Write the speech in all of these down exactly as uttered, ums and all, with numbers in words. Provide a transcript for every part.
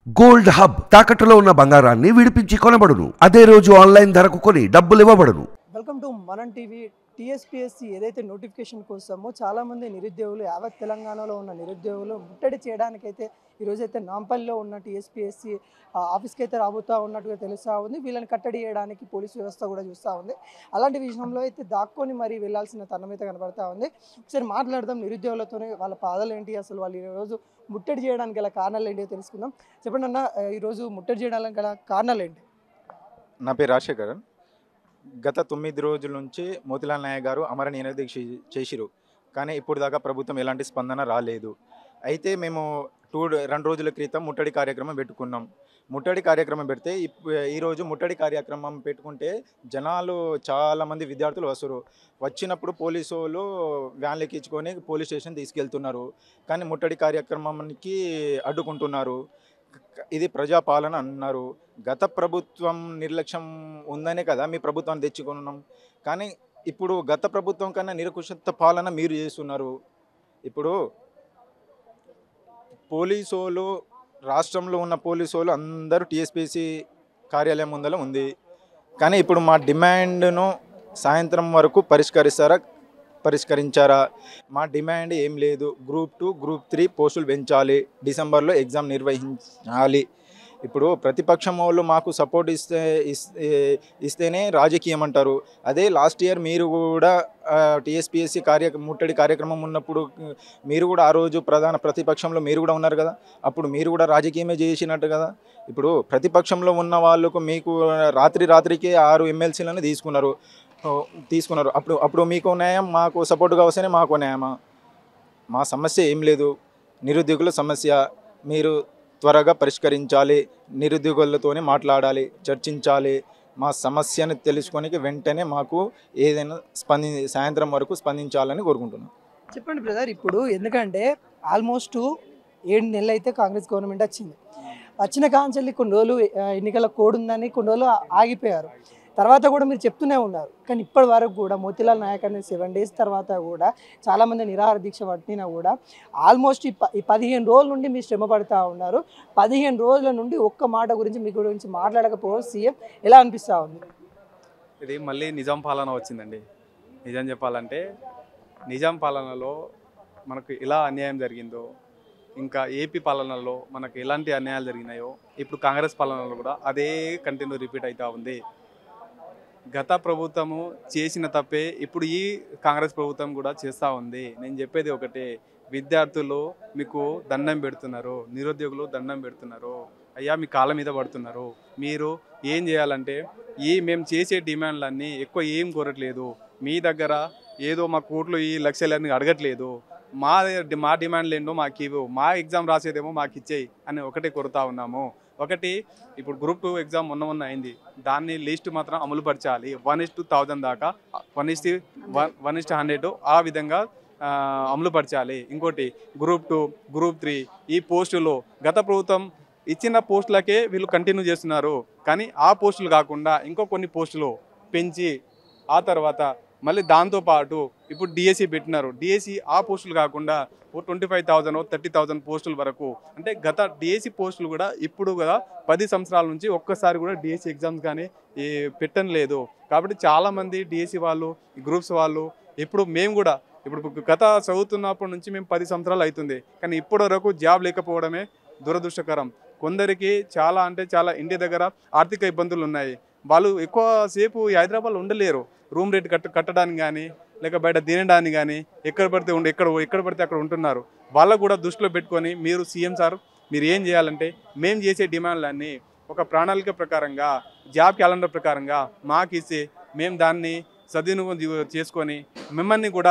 Gold hub తాకట్టులో ఉన్న బంగారాన్ని విడిపించి కొనబడును. అదే రోజు ఆన్లైన్ ధరకు కొని డబ్బులు ఇవ్వబడును. Welcome to Manam TV. TSPSC ఏదైతే నోటిఫికేషన్ కోసమో చాలామంది నిరుద్యోగులు యావత్ తెలంగాణలో ఉన్న నిరుద్యోగులు ముట్టడి చేయడానికైతే ఈరోజైతే నాంపల్లిలో ఉన్న టీఎస్పీఎస్సీ ఆఫీస్కి అయితే రాబోతూ ఉన్నట్టుగా తెలుస్తూ ఉంది. వీళ్ళని కట్టడి చేయడానికి పోలీసు వ్యవస్థ కూడా చూస్తూ ఉంది. అలాంటి విషయంలో అయితే దాక్కొని మరీ వెళ్ళాల్సిన తరుణం అయితే కనబడతా ఉంది. ఒకసారి మాట్లాడదాం నిరుద్యోగులతోనే, వాళ్ళ బాధలు ఏంటి, అసలు వాళ్ళు ఈరోజు ముట్టడి చేయడానికి గల కారణాలు ఏంటో తెలుసుకుందాం. చెప్పండి అన్న, ఈరోజు ముట్టడి చేయడానికి గల కారణాలు ఏంటి? నా పేరు రాజశేఖర్. గత తొమ్మిది రోజుల నుంచి మోతిలాల్ నాయక్ గారు అమర నిరాదీక్ష చేసిరు, కానీ ఇప్పుడు దాకా ప్రభుత్వం ఎలాంటి స్పందన రాలేదు. అయితే మేము టూ రెండు రోజుల క్రితం ముట్టడి కార్యక్రమం పెట్టుకున్నాం. ముట్టడి కార్యక్రమం పెడితే ఈరోజు ముట్టడి కార్యక్రమం పెట్టుకుంటే జనాలు చాలామంది విద్యార్థులు వస్తారు. వచ్చినప్పుడు పోలీసు వాళ్ళు వ్యాన్లు ఎక్కించుకొని పోలీస్ స్టేషన్ తీసుకెళ్తున్నారు, కానీ ముట్టడి కార్యక్రమానికి అడ్డుకుంటున్నారు. ఇది ప్రజాపాలన అన్నారు. గత ప్రభుత్వం నిర్లక్ష్యం ఉందనే కదా మీ ప్రభుత్వాన్ని తెచ్చుకున్నాం, కానీ ఇప్పుడు గత ప్రభుత్వం కన్నా నిరకుశత పాలన మీరు చేస్తున్నారు. ఇప్పుడు పోలీసోలు, రాష్ట్రంలో ఉన్న పోలీసోలు అందరూ టీఎస్పీఎస్సీ కార్యాలయం ముందర ఉంది, కానీ ఇప్పుడు మా డిమాండ్ను సాయంత్రం వరకు పరిష్కరిస్తారా పరిష్కరించారా? మా డిమాండ్ ఏం లేదు. గ్రూప్ టూ గ్రూప్ త్రీ పోస్టులు పెంచాలి, డిసెంబర్లో ఎగ్జామ్ నిర్వహించాలి. ఇప్పుడు ప్రతిపక్షం వాళ్ళు మాకు సపోర్ట్ ఇస్తే ఇస్తేనే రాజకీయం అంటారు. అదే లాస్ట్ ఇయర్ మీరు కూడా టీఎస్పీఎస్సీ కార్య ముట్టడి కార్యక్రమం ఉన్నప్పుడు మీరు కూడా ఆ రోజు ప్రధాన ప్రతిపక్షంలో మీరు కూడా ఉన్నారు కదా, అప్పుడు మీరు కూడా రాజకీయమే చేసినట్టు కదా. ఇప్పుడు ప్రతిపక్షంలో ఉన్న వాళ్ళకు మీకు రాత్రి రాత్రికి ఆరు ఎమ్మెల్సీలను తీసుకున్నారు తీసుకున్నారు అప్పుడు అప్పుడు మీకు న్యాయం, మాకు సపోర్ట్గా వస్తేనే మాకు న్యాయమా? మా సమస్య ఏం లేదు, నిరుద్యోగుల సమస్య మీరు త్వరగా పరిష్కరించాలి. నిరుద్యోగులతోనే మాట్లాడాలి, చర్చించాలి. మా సమస్యను తెలుసుకొని వెంటనే మాకు ఏదైనా స్పంది సాయంత్రం వరకు స్పందించాలని కోరుకుంటున్నాం. చెప్పండి బ్రదర్, ఇప్పుడు ఎందుకంటే ఆల్మోస్ట్ ఏడు నెలలు అయితే కాంగ్రెస్ గవర్నమెంట్ వచ్చింది. వచ్చిన కాంచెల్లి కొన్ని రోజులు ఎన్నికల కోడ్ ఉందని కొన్ని రోజులు ఆగిపోయారు. తర్వాత కూడా మీరు చెప్తూనే ఉన్నారు, కానీ ఇప్పటి వరకు కూడా మోతిలాల్ నాయక్ అనే సెవెన్ డేస్ తర్వాత కూడా చాలామంది నిరాహార దీక్ష పట్టినా కూడా ఆల్మోస్ట్ ఈ ప ఈ పదిహేను రోజుల నుండి మీరు శ్రమ పడుతూ ఉన్నారు. పదిహేను రోజుల నుండి ఒక్క మాట గురించి మీ గురించి మాట్లాడకపోవడం సీఎం ఎలా అనిపిస్తూ ఉంది? ఇది మళ్ళీ నిజాం పాలన వచ్చిందండి. నిజం చెప్పాలంటే నిజాం పాలనలో మనకు ఎలా అన్యాయం జరిగిందో, ఇంకా ఏపీ పాలనలో మనకు ఎలాంటి అన్యాయాలు జరిగినాయో ఇప్పుడు కాంగ్రెస్ పాలనలో కూడా అదే కంటిన్యూ రిపీట్ అవుతూ ఉంది. గత ప్రభుత్వము చేసిన తప్పే ఇప్పుడు ఈ కాంగ్రెస్ ప్రభుత్వం కూడా చేస్తూ ఉంది. నేను చెప్పేది ఒకటే, విద్యార్థులు మీకు దండం పెడుతున్నారు, నిరుద్యోగులు దండం పెడుతున్నారు, అయ్యా మీ కాళ్ళ మీద పడుతున్నారు. మీరు ఏం చేయాలంటే ఈ మేము చేసే డిమాండ్లన్నీ ఎక్కువ ఏం కోరట్లేదు, మీ దగ్గర ఏదో మా కోట్లు ఈ లక్షలన్నీ అడగట్లేదు. మా మా డిమాండ్లు ఏంటో మాకు ఇవ్వు, మా ఎగ్జామ్ రాసేదేమో మాకు ఇచ్చేయి అని ఒకటే కోరుతా ఉన్నాము. ఒకటి, ఇప్పుడు గ్రూప్ టూ ఎగ్జామ్ మొన్న మొన్న అయింది, దాన్ని లిస్ట్ మాత్రం అమలుపరచాలి. వన్ ఇస్ టూ థౌజండ్ దాకా one is one one is hundred ఆ విధంగా అమలుపరచాలి. ఇంకోటి గ్రూప్ టూ గ్రూప్ త్రీ ఈ పోస్టులు గత ప్రభుత్వం ఇచ్చిన పోస్టులకే వీళ్ళు కంటిన్యూ చేస్తున్నారు, కానీ ఆ పోస్టులు కాకుండా ఇంకో కొన్ని పోస్టులు పెంచి ఆ తర్వాత మళ్ళీ దాంతోపాటు ఇప్పుడు డిఎస్సి పెట్టినారు. డిఎస్సి ఆ పోస్టులు కాకుండా ఓ twenty five thousand thirty thousand పోస్టుల వరకు, అంటే గత డిఎస్సి పోస్టులు కూడా ఇప్పుడు కదా పది సంవత్సరాల నుంచి ఒక్కసారి కూడా డిఎస్సి ఎగ్జామ్స్ కానీ ఈ పెట్టడం లేదు. కాబట్టి చాలామంది డిఎస్సి వాళ్ళు, గ్రూప్స్ వాళ్ళు, ఇప్పుడు మేము కూడా ఇప్పుడు గత చదువుతున్నప్పటి నుంచి మేము పది సంవత్సరాలు అవుతుంది, కానీ ఇప్పటి వరకు జాబ్ లేకపోవడమే దురదృష్టకరం. కొందరికి చాలా అంటే చాలా ఇంటి దగ్గర ఆర్థిక ఇబ్బందులు ఉన్నాయి. వాళ్ళు ఎక్కువసేపు హైదరాబాద్లో ఉండలేరు, రూమ్ రేట్ కట్ట కట్టడానికి కానీ లేక బయట తినడానికి కానీ ఎక్కడ పడితే ఉండి ఎక్కడ ఎక్కడ పడితే అక్కడ ఉంటున్నారు. వాళ్ళకు కూడా దృష్టిలో పెట్టుకొని మీరు సీఎం సార్ మీరు ఏం చేయాలంటే మేము చేసే డిమాండ్లన్నీ ఒక ప్రణాళిక ప్రకారంగా, జాబ్ క్యాలెండర్ ప్రకారంగా మాకు ఇస్తే మేము దాన్ని సద్వినియోగం చేసుకొని మిమ్మల్ని కూడా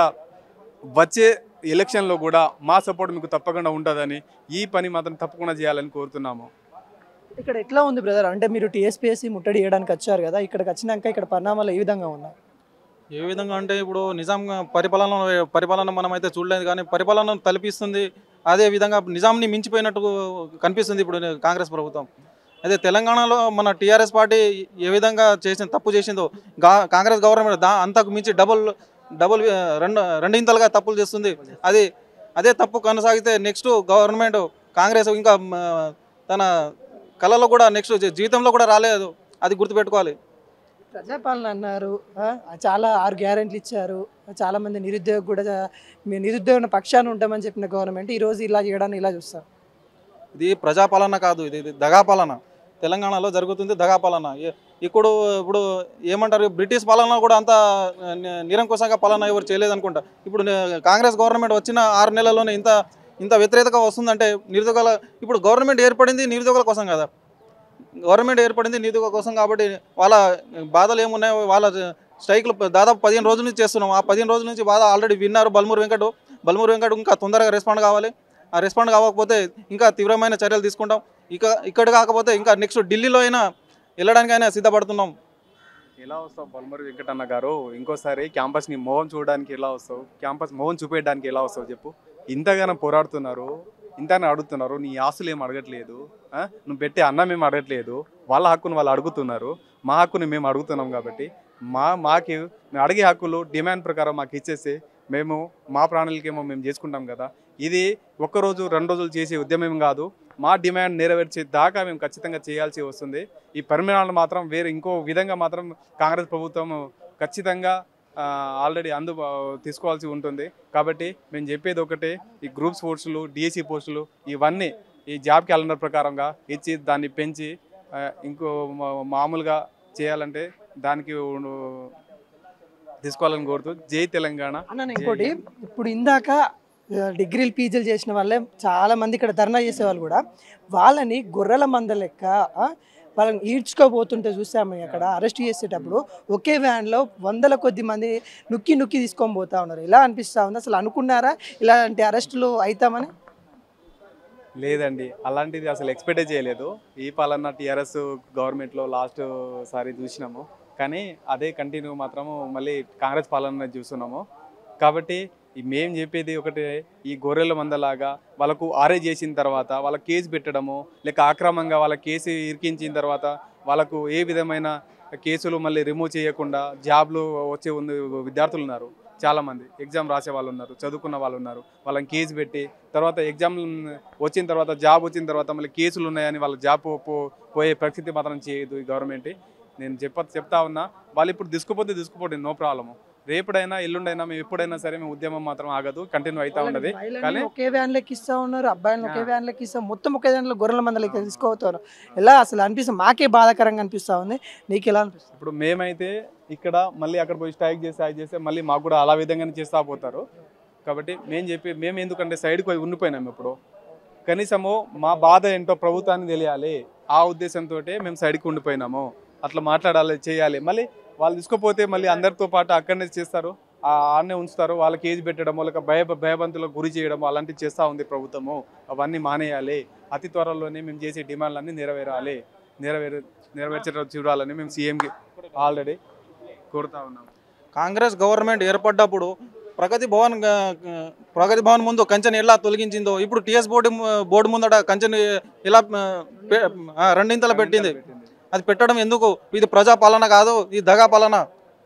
వచ్చే ఎలక్షన్లో కూడా మా సపోర్ట్ మీకు తప్పకుండా ఉంటుందని, ఈ పని మాత్రం తప్పకుండా చేయాలని కోరుతున్నాము. ఇక్కడ ఎట్లా ఉంది బ్రదర్, అంటే మీరు టీఎస్పీఎస్సీ ముట్టడి చేయడానికి వచ్చారు కదా, ఇక్కడికి వచ్చినాక ఇక్కడ పరిణామాలు ఏ విధంగా ఉన్నాయి? ఏ విధంగా అంటే ఇప్పుడు నిజాం పరిపాలన పరిపాలన మనం అయితే చూడలేదు, కానీ పరిపాలన తలపిస్తుంది. అదే విధంగా నిజాంని మించిపోయినట్టు కనిపిస్తుంది ఇప్పుడు కాంగ్రెస్ ప్రభుత్వం. అదే తెలంగాణలో మన టీఆర్ఎస్ పార్టీ ఏ విధంగా చేసిన తప్పు చేసిందో కాంగ్రెస్ గవర్నమెంట్ దా అంతకు మించి డబుల్ డబుల్ రెండు రెండింతలుగా తప్పులు చేస్తుంది. అది అదే తప్పు కొనసాగితే నెక్స్ట్ గవర్నమెంట్ కాంగ్రెస్ ఇంకా తన కళలో కూడా నెక్స్ట్ జీవితంలో కూడా రాలేదు, అది గుర్తుపెట్టుకోవాలి. ప్రజాపాలన అన్నారు, ఆ, చాలా ఆరు గ్యారెంట్లు ఇచ్చారు, చాలామంది నిరుద్యోగ కూడా మీ నిరుద్యోగ పక్షాన ఉంటామని చెప్పిన గవర్నమెంట్ ఈరోజు ఇలా చేయడాన్ని ఇలా చూస్తారు. ఇది ప్రజాపాలన కాదు, ఇది ఇది దగాపాలన. తెలంగాణలో జరుగుతుంది దగాపాలన. ఇప్పుడు ఇప్పుడు ఏమంటారు, బ్రిటిష్ పాలన కూడా అంత నిరంకుశంగా పాలన ఎవరు చేయలేదనుకుంటా. ఇప్పుడు కాంగ్రెస్ గవర్నమెంట్ వచ్చిన ఆరు నెలల్లోనే ఇంత ఇంత వ్యతిరేకత వస్తుందంటే నిరుద్యోగాల, ఇప్పుడు గవర్నమెంట్ ఏర్పడింది నిరుద్యోగుల కోసం కదా, గవర్నమెంట్ ఏర్పడింది నిరుద్యోగ కోసం కాబట్టి వాళ్ళ బాధలు ఏమున్నాయో, వాళ్ళ స్ట్రైక్లు దాదాపు పదిహేను రోజుల నుంచి చేస్తున్నాం. ఆ పదిహేను రోజుల నుంచి బాధ ఆల్రెడీ విన్నారు బల్మూరు వెంకట్. బల్మూరు వెంకట్ ఇంకా తొందరగా రెస్పాండ్ కావాలి. ఆ రెస్పాండ్ కావకపోతే ఇంకా తీవ్రమైన చర్యలు తీసుకుంటాం. ఇక ఇక్కడ కాకపోతే ఇంకా నెక్స్ట్ ఢిల్లీలో అయినా వెళ్ళడానికైనా సిద్ధపడుతున్నాం. ఎలా వస్తావు బల్మూరు వెంకటన్న గారు? ఇంకోసారి క్యాంపస్ని మోహన్ చూడడానికి ఎలా వస్తావు? క్యాంపస్ మోహన్ చూపేయడానికి ఎలా వస్తావు చెప్పు? ఇంతగానో పోరాడుతున్నారు, ఇంతగానో అడుగుతున్నారు, నీ ఆస్తులు ఏం అడగట్లేదు, నువ్వు పెట్టే అన్నం ఏం అడగట్లేదు, వాళ్ళ హక్కును వాళ్ళు అడుగుతున్నారు, మా హక్కుని మేము అడుగుతున్నాం. కాబట్టి మా మాకు మేము అడిగే హక్కులు డిమాండ్ ప్రకారం మాకు ఇచ్చేసి మేము మా ప్రాణాలకేమో మేము చేసుకుంటాం కదా. ఇది ఒక్కరోజు రెండు రోజులు చేసే ఉద్యమం కాదు. మా డిమాండ్ నెరవేర్చే దాకా మేము ఖచ్చితంగా చేయాల్సి వస్తుంది. ఈ పరిమాణాలు మాత్రం వేరే ఇంకో విధంగా మాత్రం కాంగ్రెస్ ప్రభుత్వం ఖచ్చితంగా ఆల్రెడీ అందు తీసుకోవాల్సి ఉంటుంది. కాబట్టి మేము చెప్పేది ఒకటే, ఈ గ్రూప్స్ పోస్టులు, డిఎస్సి పోస్టులు ఇవన్నీ ఈ జాబ్ క్యాలెండర్ ప్రకారంగా ఇచ్చి దాన్ని పెంచి ఇంకో మామూలుగా చేయాలంటే దానికి తీసుకోవాలని కోరుతూ జై తెలంగాణ. అన్న ఇంకోటి, ఇప్పుడు ఇందాక డిగ్రీలు పీజీలు చేసిన వాళ్ళే చాలా మంది ఇక్కడ ధర్నా చేసేవాళ్ళు కూడా వాళ్ళని గొర్రెల మంద లెక్క వాళ్ళని ఈడ్చుకోబోతుంటే చూసాము. అక్కడ అరెస్ట్ చేసేటప్పుడు ఒకే వ్యాన్లో వందల కొద్ది మంది నొక్కి నొక్కి తీసుకొని పోతా ఉన్నారు. ఇలా అనిపిస్తూ ఉంది. అసలు అనుకున్నారా ఇలాంటి అరెస్టులు అవుతామని? లేదండి, అలాంటిది అసలు ఎక్స్పెక్టే చేయలేదు. ఈ పాలన టీఆర్ఎస్ గవర్నమెంట్లో లాస్ట్ సారి చూసినాము, కానీ అదే కంటిన్యూ మాత్రము మళ్ళీ కాంగ్రెస్ పాలన చూస్తున్నాము. కాబట్టి మేము చెప్పేది ఒకటే, ఈ గొర్రెల మందలాగా వాళ్ళకు ఆరే చేసిన తర్వాత వాళ్ళ కేసు పెట్టడము, లేక ఆక్రమంగా వాళ్ళ కేసు ఇరికించిన తర్వాత వాళ్ళకు ఏ విధమైన కేసులు మళ్ళీ రిమూవ్ చేయకుండా జాబ్లు వచ్చే ఉంది విద్యార్థులు ఉన్నారు, చాలామంది ఎగ్జామ్ రాసే వాళ్ళు ఉన్నారు, చదువుకున్న వాళ్ళు ఉన్నారు. వాళ్ళని కేసు పెట్టి తర్వాత ఎగ్జామ్ వచ్చిన తర్వాత జాబ్ వచ్చిన తర్వాత మళ్ళీ కేసులు ఉన్నాయని వాళ్ళ జాబ్ పోయే పరిస్థితి మాత్రం చేయదు ఈ గవర్నమెంట్. నేను చెప్ప చెప్తా ఉన్నా, వాళ్ళు ఇప్పుడు తీసుకుపోతే తీసుకుపోండి, నో ప్రాబ్లము. రేపుడైనా ఎల్లుండైనా మేము ఎప్పుడైనా సరే మేము ఉద్యమం మాత్రం ఆగదు, కంటిన్యూ అవుతా ఉన్నది. కానీ ఒకే వ్యాన్ లెక్క ఇస్తా ఉన్నారు, అబ్బాయిలను ఒకే వ్యాన్ లెక్క ఇస్తాం, మొత్తం ఒకే దాంట్లో గొర్రెల మంద లెక్క తీసుకోతారు. ఎలా అసలు అనిపిస్తుంది? మాకే బాధాకరంగా అనిపిస్తూ ఉంది. నీకు ఎలా అనిపిస్తుంది? ఇప్పుడు మేమైతే ఇక్కడ మళ్ళీ అక్కడ పోయి స్ట్రైక్ చేసి స్ట్రైక్ చేస్తే మళ్ళీ మాకు కూడా అలా విధంగానే చేస్తూ పోతారు. కాబట్టి మేము చెప్పి మేము ఎందుకంటే సైడ్కి పోయి ఉండిపోయినాము. ఇప్పుడు కనీసము మా బాధ ఏంటో ప్రభుత్వానికి తెలియాలి, ఆ ఉద్దేశంతో మేము సైడ్కి ఉండిపోయినాము. అట్లా మాట్లాడాలి, చేయాలి. మళ్ళీ వాళ్ళు తీసుకుపోతే మళ్ళీ అందరితో పాటు అక్కడనే చేస్తారు, ఆడనే ఉంచుతారు. వాళ్ళకి కేసు పెట్టడము, లేక భయ భయబంతులకు గురి చేయడము అలాంటివి చేస్తూ ఉంది ప్రభుత్వము. అవన్నీ మానేయాలి. అతి త్వరలోనే మేము చేసే డిమాండ్లన్నీ నెరవేరాలి, నెరవేర నెరవేర్చడం చూడాలని మేము సీఎంకి ఆల్రెడీ కోరుతా ఉన్నాము. కాంగ్రెస్ గవర్నమెంట్ ఏర్పడ్డప్పుడు ప్రగతి భవన్ ప్రగతి భవన్ ముందు కంచెని ఎలా తొలగించిందో ఇప్పుడు టీఎస్ బోర్డు బోర్డు ముందట కంచెని ఎలా రెండింతలు పెట్టింది. అది పెట్టడం ఎందుకు? ఇది ప్రజా పాలన కాదు, ఇది దగా పాలన.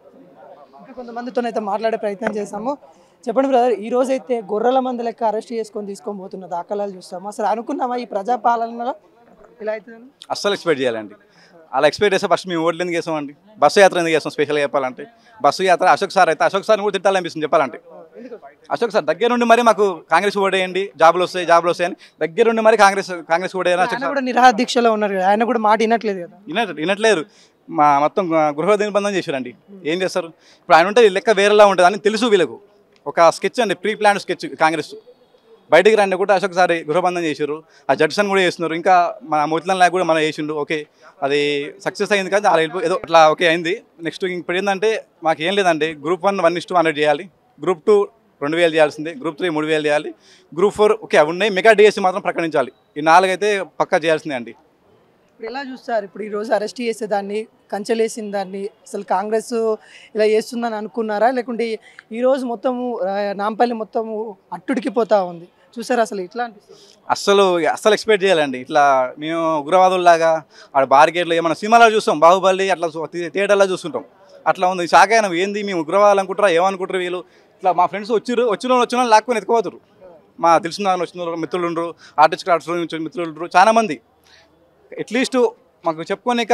ఇంకా కొంతమందితో అయితే మాట్లాడే ప్రయత్నం చేస్తాము. చెప్పండి బ్రదర్, ఈ రోజైతే గొర్రెల మంది లెక్క అరెస్ట్ చేసుకొని తీసుకొని పోతున్న దాఖలాలు చూస్తాము. అసలు అనుకున్నామా ఈ ప్రజా పాలనలో ఇలా అవుతుందని? అస్సలు ఎక్స్పెక్ట్ చేయాలండి. అలా ఎక్స్పెక్ట్ చేస్తే ఫస్ట్ మేము ఓట్లు ఎందుకు చేస్తామండి? బస్సు యాత్ర ఎందుకు చేస్తాం? స్పెషల్గా చెప్పాలంటే బస్సు యాత్ర అశోక్ సార్ అయితే అశోక్ సార్ని కూడా తిట్టాలనిపిస్తుంది చెప్పాలంటే. అశోక్ సార్ దగ్గర నుండి మరి మాకు కాంగ్రెస్ ఓడేయండి, జాబులు వస్తాయి జాబులు వస్తాయని దగ్గర నుండి మరి కాంగ్రెస్ కాంగ్రెస్ ఓడేయని అశోక్ సార్ నిరాహార దీక్షలో ఉన్నారు కదా, ఆయన కూడా మాట వినట్లేదు కదా. వినట్ వినట్లేరు మా మొత్తం గృహ దిగ్బంధం చేశారండి. ఏం చేస్తారు ఇప్పుడు? ఆయన ఉంటే లెక్క వేరేలా ఉంటుంది అని తెలుసు వీళ్ళకు. ఒక స్కెచ్ అండి, ప్రీ ప్లాన్ స్కెచ్. కాంగ్రెస్ బయటికి రండి కూడా అశోక్ సార్ గృహబంధం చేశారు, ఆ జడ్సన్ కూడా చేస్తున్నారు, ఇంకా మన మోతిలాల్ నాయక్ కూడా మనం చేసిండు. ఓకే అది సక్సెస్ అయింది కానీ అలా ఏదో అట్లా ఓకే అయింది. నెక్స్ట్ ఇప్పుడు ఏంటంటే మాకు ఏం లేదండి, group one one is two hundred చేయాలి, గ్రూప్ టూ రెండు వేలు చేయాల్సిందే, గ్రూప్ త్రీ మూడు వేలు చేయాలి, గ్రూప్ ఫోర్ ఓకే అవి ఉన్నాయి, మెగా డిఎస్సి మాత్రం ప్రకటించాలి. ఈ నాలుగు అయితే పక్కా చేయాల్సిందే అండి. ఇప్పుడు ఎలా చూస్తారు? ఇప్పుడు ఈరోజు అరెస్ట్ చేసేదాన్ని, కంచెలేసిన దాన్ని అసలు కాంగ్రెస్ ఇలా చేస్తుందని అనుకున్నారా? లేకుంటే ఈరోజు మొత్తము నాంపల్లి మొత్తము అట్టుడికిపోతూ ఉంది చూసారా? అసలు ఇట్లా అనిపిస్తుంది? అస్సలు అస్సలు ఎక్స్పెక్ట్ చేయాలండి. ఇట్లా మేము ఉగ్రవాదుల్లాగా ఆడ బార్గేట్లు ఏమన్నా సినిమాలో చూస్తాం, బాహుబలి అట్లా థియేటర్లో చూస్తుంటాం, అట్లా ఉంది. షాక్ అయినా ఏంది మేము ఉగ్రవాదులు అనుకుంటారా, ఏమనుకుంటారు వీళ్ళు? ఇట్లా మా ఫ్రెండ్స్ వచ్చిరు వచ్చిన వచ్చిన లాక్కుని ఎత్తుకోపోతారు. మా తెలిసిన వాళ్ళు వచ్చిన మిత్రులు ఉండరు, ఆర్టిస్ట్ క్రాఫ్ట్స్ నుంచి మిత్రులు ఉండరు, చాలా మంది అట్లీస్ట్ మాకు చెప్పుకోనిక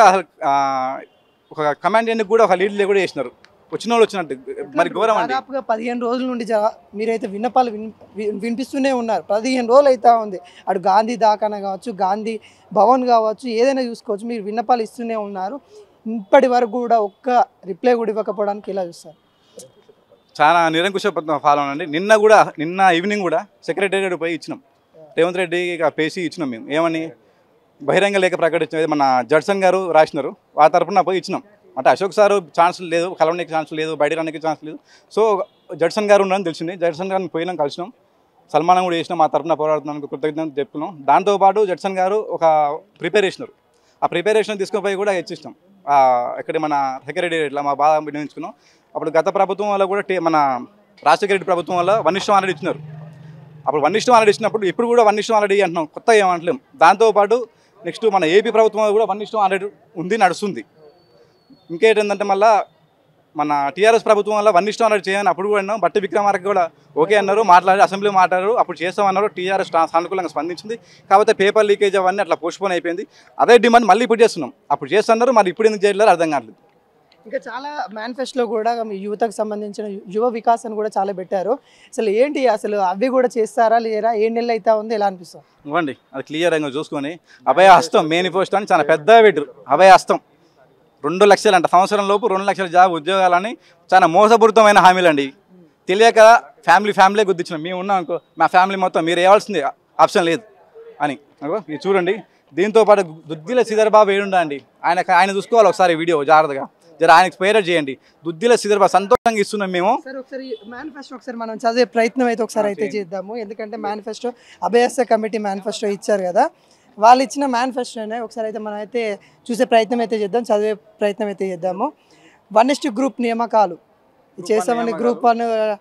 ఒక కమాండ్ చేయడానికి కూడా ఒక లీడ్ కూడా చేసినారు. వచ్చిన వాళ్ళు వచ్చినట్టు మరి ఘోరం అండి. దాదాపుగా పదిహేను రోజుల నుండి జ- మీరైతే విన్నపాలు విన్ వి- వినిపిస్తూనే ఉన్నారు. పదిహేను రోజులు అవుతా ఉంది. అటు గాంధీ దాకాన కావచ్చు, గాంధీ భవన్ కావచ్చు, ఏదైనా చూసుకోవచ్చు, మీరు విన్నపాలు ఇస్తూనే ఉన్నారు. ఇప్పటి వరకు కూడా ఒక్క రిప్లై కూడా ఇవ్వకపోవడానికి ఎలా చూస్తారు? చాలా నిరంకుశ ఫాలో అండి. నిన్న కూడా నిన్న ఈవినింగ్ కూడా సెక్రటేరియట్ పోయి ఇచ్చినాం. రేవంత్ రెడ్డి పేసి ఇచ్చినాం మేము. ఏమని బహిరంగ లేఖ ప్రకటించినది మన జడ్సన్ గారు రాసినారు. ఆ తరఫున పోయి ఇచ్చినాం. అంటే అశోక్ సారు ఛాన్స్ లేదు, కలవడానికి ఛాన్స్ లేదు, బయట రానికి ఛాన్స్ లేదు. సో జడ్సన్ గారు ఉన్నారని తెలిసింది. జడ్సన్ గారిని పోయినాం, కలిసినాం, సన్మానం కూడా చేసినాం. మా తరఫున పోరాడుతున్నాను కృతజ్ఞత చెప్తున్నాం. దాంతోపాటు జడ్సన్ గారు ఒక ప్రిపేర్ చేసినారు. ఆ ప్రిపరేషన్ తీసుకుని పోయి కూడా ఇచ్చిస్తాం. ఇక్కడ మన సెక్రటేరియట్ ఇట్లా మా బాధ వినియోగించుకున్నాం. అప్పుడు గత ప్రభుత్వం వల్ల కూడా టే మన రాజశేఖర రెడ్డి ప్రభుత్వం వల్ల వన్ ఇష్టం ఆల్రెడీ ఇచ్చినారు. అప్పుడు వన్ ఇష్టం ఆల్రెడీ ఇచ్చినప్పుడు ఇప్పుడు కూడా వన్ ఇష్టం ఆల్రెడీ అంటున్నాం, కొత్త ఏమంటలేం. దాంతోపాటు నెక్స్ట్ మన ఏపీ ప్రభుత్వం కూడా వన్ ఇష్టం ఆల్రెడీ ఉంది, నడుస్తుంది. ఇంకేంటంటే మళ్ళీ మన టీఆర్ఎస్ ప్రభుత్వం వల్ల వన్ ఇష్టం ఆల్రెడీ చేయని అప్పుడు కూడా అన్నాం. బట్టి విక్రమార్క కూడా ఓకే అన్నారు, మాట్లాడి అసెంబ్లీ మాట్లాడారు, అప్పుడు చేస్తామన్నారు. టీఆర్ఎస్ సానుకూలంగా స్పందించింది. కాకపోతే పేపర్ లీకేజ్ అవన్నీ అట్లా పోస్ట్పోన్ అయిపోయింది. అదే డిమాండ్ మళ్ళీ ఇప్పుడు చేస్తున్నాం. అప్పుడు చేస్తున్నారు, మరి ఇప్పుడు ఎందుకు చేయలేరు అర్థం కావట్లేదు. ఇంకా చాలా మేనిఫెస్టోలో కూడా మీ యువతకు సంబంధించిన యువ వికాస్ అని కూడా చాలా పెట్టారు. అసలు ఏంటి అసలు అవి కూడా చేస్తారా లేరా? ఏ నెలలు అవుతా ఉంది, ఎలా అనిపిస్తుంది? ఇవ్వండి, అది క్లియర్గా చూసుకొని అభయ హస్తం మేనిఫెస్టో అని చాలా పెద్ద పెట్టరు. అభయ హస్తం రెండు లక్షలు అంట, సంవత్సరం లోపు రెండు లక్షల జాబ్ ఉద్యోగాలని చాలా మోసపూరితమైన హామీలు అండి. తెలియక ఫ్యామిలీ ఫ్యామిలీ గుర్తించినాం. మేము ఉన్నాం అనుకో, మా ఫ్యామిలీ మొత్తం మీరు వేయాల్సింది ఆప్షన్ లేదు అని. ఇది చూడండి. దీంతో పాటు దుద్దిల శ్రీధర్ బాబు ఏడుండా అండి, ఆయన ఆయన చూసుకోవాలి ఒకసారి వీడియో జాగ్రత్తగా, జర ఆయనకు స్పైర్ చేయండి. దుద్దిల శ్రీధర్ బాబు సంతోషంగా ఇస్తున్నాం మేము. సార్ ఒకసారి మేనిఫెస్టో ఒకసారి మనం చదివే ప్రయత్నం అయితే ఒకసారి అయితే చేద్దాము. ఎందుకంటే మేనిఫెస్టో అభయస్య కమిటీ మేనిఫెస్టో ఇచ్చారు కదా, వాళ్ళు ఇచ్చిన మేనిఫెస్టోనే ఒకసారి అయితే మనం అయితే చూసే ప్రయత్నం అయితే చేద్దాం, చదివే ప్రయత్నం అయితే చేద్దాము. వన్ ఇస్ట్ గ్రూప్ నియామకాలు చేస్తామని, గ్రూప్ వన్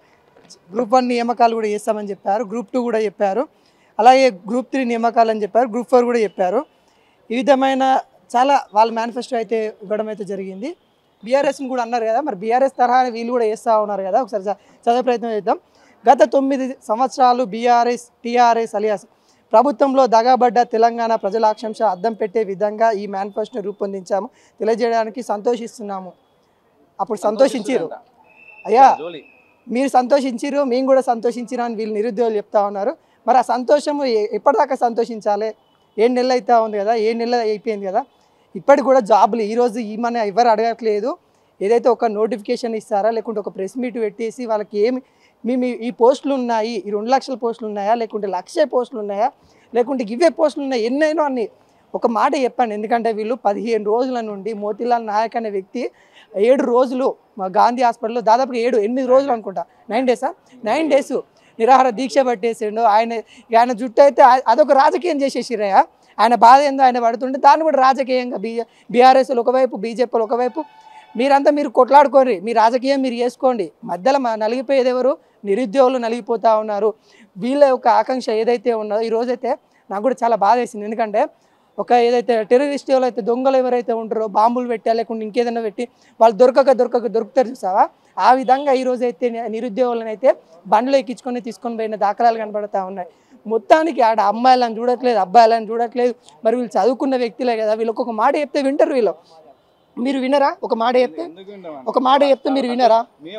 గ్రూప్ వన్ నియామకాలు కూడా చేస్తామని చెప్పారు, గ్రూప్ టూ కూడా చెప్పారు, అలాగే గ్రూప్ త్రీ నియామకాలు అని చెప్పారు, గ్రూప్ ఫోర్ కూడా చెప్పారు. ఈ విధమైన చాలా వాళ్ళ మేనిఫెస్టో అయితే ఇవ్వడం అయితే జరిగింది. బీఆర్ఎస్ని కూడా అన్నారు కదా, మరి బీఆర్ఎస్ తరహా వీళ్ళు కూడా చేస్తూ ఉన్నారు కదా, ఒకసారి చదివే ప్రయత్నం చేద్దాం. గత తొమ్మిది సంవత్సరాలు బీఆర్ఎస్ టీఆర్ఎస్ అలియాస్ ప్రభుత్వంలో దగాబడ్డ తెలంగాణ ప్రజల ఆకాంక్ష అద్దం పెట్టే విధంగా ఈ మేనిఫెస్టోని రూపొందించాము, తెలియజేయడానికి సంతోషిస్తున్నాము. అప్పుడు సంతోషించారు అయ్యా, మీరు సంతోషించారు, మేము కూడా సంతోషించినా అని వీళ్ళు నిరుద్యోగులు చెప్తా ఉన్నారు. మరి ఆ సంతోషము ఎప్పటిదాకా సంతోషించాలి? ఏడు నెలలు అవుతా ఉంది కదా, ఏడు నెలలు అయిపోయింది కదా, ఇప్పటికి కూడా జాబులు ఈరోజు ఈమని ఎవరు అడగట్లేదు. ఏదైతే ఒక నోటిఫికేషన్ ఇస్తారా, లేకుంటే ఒక ప్రెస్ మీట్ పెట్టేసి వాళ్ళకి ఏమి మేము ఈ పోస్టులు ఉన్నాయి, ఈ రెండు లక్షల పోస్టులు ఉన్నాయా, లేకుంటే లక్ష పోస్టులు ఉన్నాయా, లేకుంటే ఇవే పోస్టులు ఉన్నాయి, ఎన్నైనా అన్ని ఒక మాట చెప్పండి. ఎందుకంటే వీళ్ళు పదిహేను రోజుల నుండి మోతీలాల్ నాయక్ అనే వ్యక్తి ఏడు రోజులు మా గాంధీ హాస్పిటల్లో దాదాపుగా ఏడు ఎనిమిది రోజులు అనుకుంటా, నైన్ డేసా నైన్ డేస్ నిరాహార దీక్ష పట్టేసిండు. ఆయన ఆయన జుట్టు అయితే అదొక రాజకీయం చేసేసిరయ్యా. ఆయన బాధ ఏందో ఆయన పడుతుంటే దాన్ని కూడా రాజకీయంగా బీ బీఆర్ఎస్లు ఒకవైపు, బీజేపీలు ఒకవైపు, మీరంతా మీరు కొట్లాడుకోండి, మీ రాజకీయం మీరు చేసుకోండి. మధ్యలో నలిగిపోయేది ఎవరు? నిరుద్యోగులు నలిగిపోతూ ఉన్నారు. వీళ్ళ యొక్క ఆకాంక్ష ఏదైతే ఉన్నదో ఈరోజైతే నాకు కూడా చాలా బాధ వేసింది. ఎందుకంటే ఒక ఏదైతే టెర్రరిస్టులు అయితే దొంగలు ఎవరైతే ఉంటారో బాంబులు పెట్టా లేకుంటే ఇంకేదైనా పెట్టి వాళ్ళు దొరకక దొరకక దొరుకుతారు చూసావా, ఆ విధంగా ఈరోజైతే నిరుద్యోగులను అయితే బండ్లు ఎక్కించుకొని తీసుకొని పోయిన దాఖలాలు కనబడతా ఉన్నాయి. మొత్తానికి ఆడ అమ్మాయిలను చూడట్లేదు, అబ్బాయిలను చూడట్లేదు. మరి వీళ్ళు చదువుకున్న వ్యక్తులే కదా, వీళ్ళకి ఒక మాట చెప్తే వింటారు. వీళ్ళు మీరు వినరా? ఒక మాట చెప్తే ఒక మాట చెప్తే మీరు వినరా?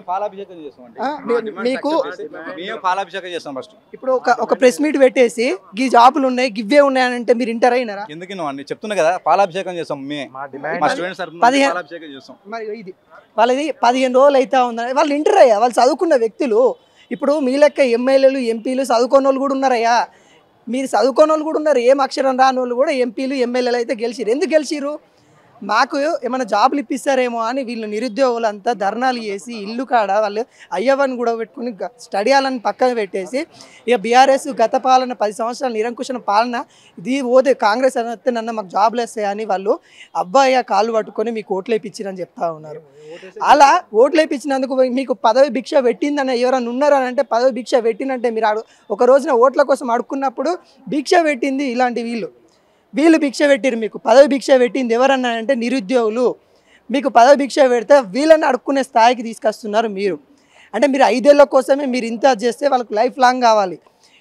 మీకు ఇప్పుడు ఒక ఒక ప్రెస్ మీట్ పెట్టేసి గీ జాబులు ఉన్నాయి, గివ్వే ఉన్నాయని అంటే మీరు వింటారా? వినరా? ఎందుకు చెప్తున్నా కదా, పాలాభిషేకం చేస్తాం. మరి ఇది వాళ్ళది పదిహేను రోజులు అవుతా ఉందని వాళ్ళు వింటారయ్యా. వాళ్ళు చదువుకున్న వ్యక్తులు. ఇప్పుడు మీ లెక్క ఎమ్మెల్యేలు ఎంపీలు చదువుకోని వాళ్ళు కూడా ఉన్నారయ్యా. మీరు చదువుకోని వాళ్ళు కూడా ఉన్నారు. ఏం అక్షరం రాని వాళ్ళు కూడా ఎంపీలు ఎమ్మెల్యేలు అయితే గెలిచిరు. ఎందుకు గెలిచిరు? మాకు ఏమైనా జాబులు ఇప్పిస్తారేమో అని వీళ్ళు నిరుద్యోగులు అంతా ధర్నాలు చేసి ఇల్లు కాడ వాళ్ళు అయ్యవని కూడా పెట్టుకుని స్టడీ హాలని పక్కన పెట్టేసి ఇక బీఆర్ఎస్ గత పాలన పది సంవత్సరాల నిరంకుశన పాలన ఇది ఓదే కాంగ్రెస్ అయితే నన్ను మాకు జాబులు వస్తాయని వాళ్ళు అబ్బాయి కాళ్ళు పట్టుకొని మీకు ఓట్లు వేయించిరని చెప్తా ఉన్నారు. అలా ఓట్లు వేయించినందుకు మీకు పదవి భిక్ష పెట్టిందని ఎవరైనా ఉన్నారని అంటే పదవి భిక్ష పెట్టినంటే మీరు ఒక రోజున ఓట్ల కోసం అడుక్కున్నప్పుడు భిక్ష పెట్టింది ఇలాంటి వీళ్ళు వీళ్ళు భిక్ష పెట్టిరు. మీకు పదవి భిక్ష పెట్టింది ఎవరన్నా అంటే నిరుద్యోగులు. మీకు పదవి భిక్ష పెడితే వీళ్ళని అడుక్కునే స్థాయికి తీసుకొస్తున్నారు మీరు. అంటే మీరు ఐదేళ్ల కోసమే మీరు ఇంత చేస్తే వాళ్ళకి లైఫ్ లాంగ్ కావాలి.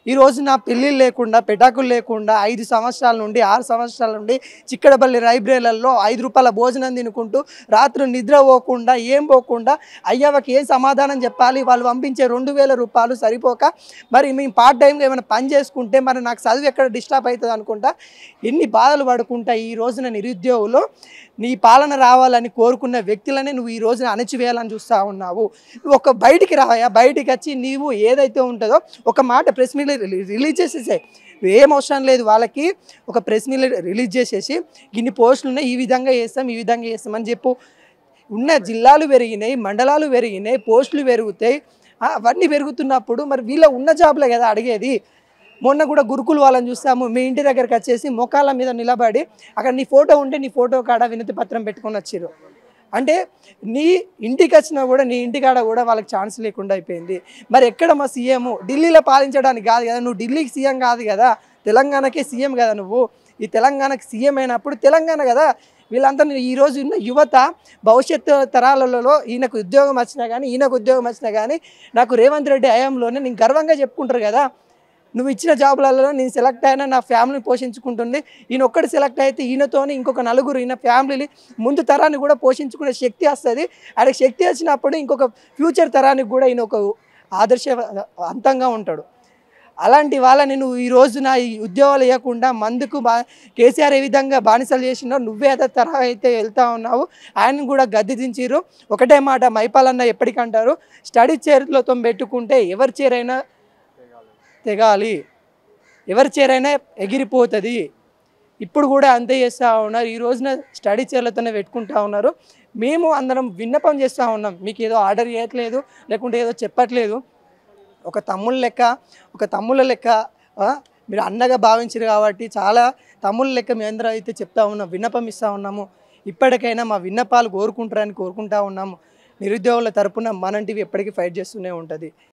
ఈ రోజు నా పెళ్ళిళ్ళు లేకుండా పెటాకులు లేకుండా ఐదు సంవత్సరాల నుండి ఆరు సంవత్సరాల నుండి చిక్కడపల్లి లైబ్రరీలలో ఐదు రూపాయల భోజనం తినుకుంటూ రాత్రి నిద్ర పోకుండా ఏం పోకుండా అయ్యవకి ఏం సమాధానం చెప్పాలి, వాళ్ళు పంపించే రెండు వేల రూపాయలు సరిపోక మరి మేము పార్ట్ టైంగా ఏమైనా పని చేసుకుంటే మరి నాకు చదువు ఎక్కడ డిస్టర్బ్ అవుతుంది అనుకుంటా ఎన్ని బాధలు పడుకుంటా ఈ రోజున నిరుద్యోగులు నీ పాలన రావాలని కోరుకున్న వ్యక్తులనే నువ్వు ఈ రోజున అణచివేయాలని చూస్తూ ఉన్నావు. నువ్వు ఒక బయటికి రావా, బయటికి వచ్చి నీవు ఏదైతే ఉంటుందో ఒక మాట ప్రెస్ మీట్ రిలీజ్ చేసేసాయి. ఏం అవసరం లేదు వాళ్ళకి, ఒక ప్రెస్ మీట్ రిలీజ్ చేసేసి ఇన్ని పోస్టులు ఉన్నాయి, ఈ విధంగా చేస్తాం ఈ విధంగా చేస్తాం అని చెప్పు. ఉన్న జిల్లాలు పెరిగినాయి, మండలాలు పెరిగినాయి, పోస్టులు పెరుగుతాయి, అవన్నీ పెరుగుతున్నప్పుడు మరి వీళ్ళ ఉన్న జాబ్లే కదా అడిగేది. మొన్న కూడా గురుకులు వాళ్ళని చూస్తాము, మీ ఇంటి దగ్గరికి వచ్చేసి మొకాల మీద నిలబడి అక్కడ నీ ఫోటో ఉంటే నీ ఫోటో కాడ వినతి పత్రం పెట్టుకొని వచ్చారు. అంటే నీ ఇంటికి వచ్చినా కూడా నీ ఇంటికాడ కూడా వాళ్ళకి ఛాన్స్ లేకుండా అయిపోయింది. మరి ఎక్కడ మా సీఎం? ఢిల్లీలో పాలించడానికి కాదు కదా, నువ్వు ఢిల్లీకి సీఎం కాదు కదా, తెలంగాణకే సీఎం కదా నువ్వు. ఈ తెలంగాణకి సీఎం అయినప్పుడు తెలంగాణ కదా వీళ్ళంతా. ఈరోజు ఉన్న యువత భవిష్యత్తు తరాలలో ఈయనకు ఉద్యోగం వచ్చినా కానీ ఈయనకు ఉద్యోగం వచ్చినా కానీ నాకు రేవంత్ రెడ్డి హయాంలోనే నేను గర్వంగా చెప్పుకుంటారు కదా, నువ్వు ఇచ్చిన జాబులలో నేను సెలెక్ట్ అయినా నా ఫ్యామిలీని పోషించుకుంటుంది, ఈయన ఒక్కటి సెలెక్ట్ అయితే ఈయనతోని ఇంకొక నలుగురు ఈయన ఫ్యామిలీని ముందు తరాన్ని కూడా పోషించుకునే శక్తి వస్తుంది. ఆయనకు శక్తి వచ్చినప్పుడు ఇంకొక ఫ్యూచర్ తరానికి కూడా ఈయన ఒక ఆదర్శవంతంగా ఉంటాడు. అలాంటి వాళ్ళని నువ్వు ఈ రోజు నా ఈ ఉద్యోగాలు ఇవ్వకుండా మందుకు బా కేసీఆర్ ఏ విధంగా బానిసలు చేసినావు నువ్వే అదే తరహా అయితే వెళ్తా ఉన్నావు. ఆయన కూడా గద్దె దించిరు. ఒకటే మాట మైపాలన్న ఎప్పటికంటారు, స్టడీ చైర్లతో పెట్టుకుంటే ఎవరి చైరైనా తెగాలి, ఎవరి చైరైనా ఎగిరిపోతుంది. ఇప్పుడు కూడా అంతే చేస్తూ ఉన్నారు. ఈ రోజున స్టడీ చైర్లతోనే పెట్టుకుంటా ఉన్నారు. మేము అందరం విన్నపం చేస్తూ ఉన్నాం, మీకు ఏదో ఆర్డర్ చేయట్లేదు లేకుంటే ఏదో చెప్పట్లేదు. ఒక తమ్ముళ్ళ లెక్క ఒక తమ్ముళ్ళ లెక్క మీరు అన్నగా భావించారు కాబట్టి చాలా తమ్ముళ్ళ లెక్క మేము అందరూ అయితే చెప్తా ఉన్నాం, విన్నపం ఇస్తూ ఉన్నాము. ఇప్పటికైనా మా విన్నపాలు కోరుకుంటారని కోరుకుంటా ఉన్నాము. నిరుద్యోగుల తరపున మనం టీవీ ఎప్పటికీ ఫైట్ చేస్తూనే ఉంటుంది.